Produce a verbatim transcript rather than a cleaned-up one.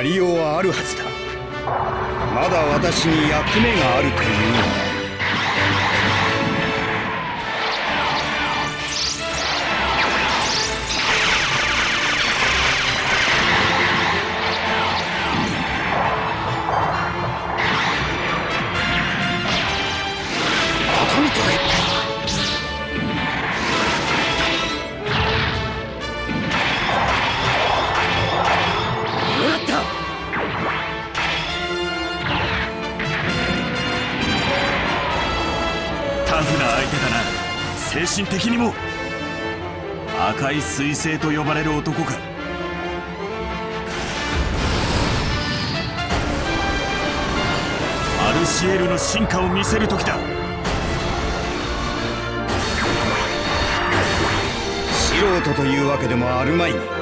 やりようはあるはずだ。まだ私に役目があるというのだ。 タフな相手だな。精神的にも。赤い彗星と呼ばれる男か。アルシエルの進化を見せる時だ。 素人というわけでもあるまいに。